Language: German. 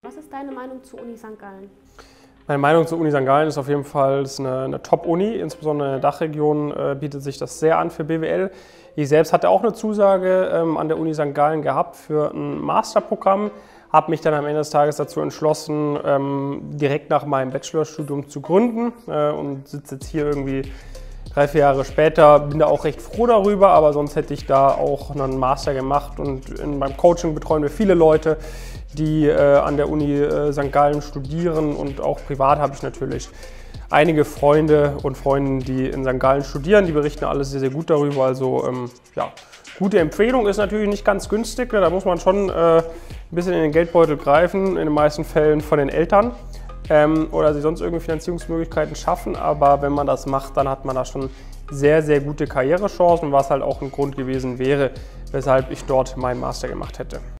Was ist deine Meinung zur Uni St. Gallen? Meine Meinung zur Uni St. Gallen ist auf jeden Fall, es ist eine Top-Uni, insbesondere in der Dachregion bietet sich das sehr an für BWL. Ich selbst hatte auch eine Zusage an der Uni St. Gallen gehabt für ein Masterprogramm, habe mich dann am Ende des Tages dazu entschlossen, direkt nach meinem Bachelorstudium zu gründen und sitze jetzt hier irgendwie 3-4 Jahre später, bin da auch recht froh darüber, aber sonst hätte ich da auch noch einen Master gemacht und in meinem Coaching betreuen wir viele Leute, die an der Uni St. Gallen studieren und auch privat habe ich natürlich einige Freunde und Freundinnen, die in St. Gallen studieren, die berichten alles sehr, sehr gut darüber, also ja, gute Empfehlung, ist natürlich nicht ganz günstig, da muss man schon ein bisschen in den Geldbeutel greifen, in den meisten Fällen von den Eltern. Oder sie sonst irgendwie Finanzierungsmöglichkeiten schaffen, aber wenn man das macht, dann hat man da schon sehr, sehr gute Karrierechancen, was halt auch ein Grund gewesen wäre, weshalb ich dort meinen Master gemacht hätte.